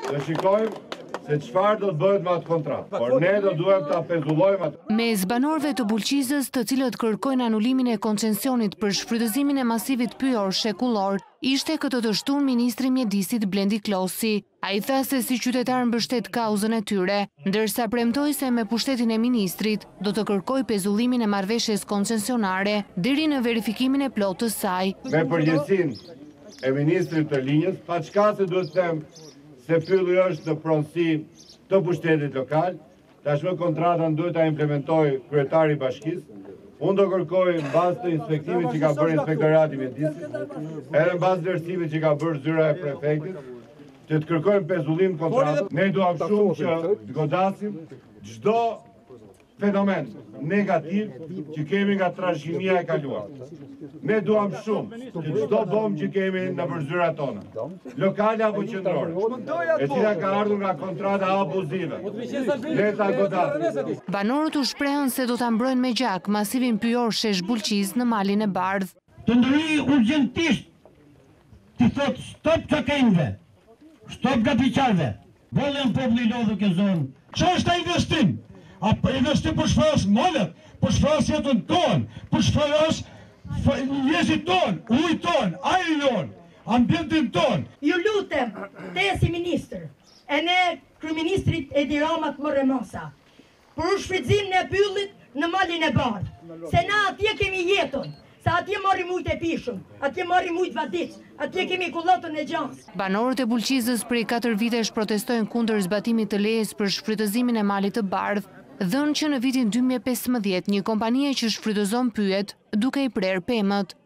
të shikojmë se çfarë do të bëhet me atë kontratë. Por ne do duhem ta pezullojmë atë. Mes banorëve të Bulqizës, të cilët kërkojnë anulimin e koncesionit për shfrytëzimin e masivit pyjor shekullor, ishte këtë të shtunë ministri i mjedisit Blendi Klosi. Ai tha se si qytetar mbështet kauzën e tyre, ndërsa premtoi se me pushtetin e ministrit do të kërkoj pezullimin e marrëveshjes koncesionare deri në verifikimin e plotë të saj. Me përgjegjësinë e ministrit të linjës, pa çka se duhet të them se pylli është në pronësi të pushtetit lokal, tashmë kontratën duhet ta implementojë kryetari i bashkisë. Unë do kërkoj në bazë të inspektimit që ka bërë inspektorati i mjedisit, edhe në bazë të vlerësimit që ka bërë zyra e prefektit, që të kërkojmë pezullim kontratës. Ne duam shumë që të godasim çdo fenomen negativ që kemi nga trashëgimia e kaluar. Ne duam shumë që çdo bombë që kemi në zyrat tona, lokale apo qendrore, e cila ka ardhur nga kontrata abuzive, le ta godasim. Banorët u shprehën se do ta mbrojnë me gjak masivin pyjor shesh Bulqizë në malin e Bardh. Të ndryhi urgjentisht të thot stop kokainëve, stop gapiqarve, volën populli lodhur këtë zonë. Çfarë është investim? A investim për shfaros molet, për shfaros jetën tonë, për shfaros njerëzit tonë, ujë tonë, ajrin tonë, ambientin tonë. Ju lutem, te si ministër, e ne kryeministrit Edi Rama të morë mosa, për shfrytëzimin e pyllit në malin e Bardh, se na atje kemi jetën. Sa atje marrim ujë të pishëm, atje marrim ujë të vadic, atje kemi kullotën e gjans. Banorët e Bulqizës prej 4 vitesh protestojnë kundër zbatimit të lejes për shfrytëzimin e malit të Bardh, dhënë që në vitin 2015 një kompanie që shfrytëzon pyjet duke i prerë pemët.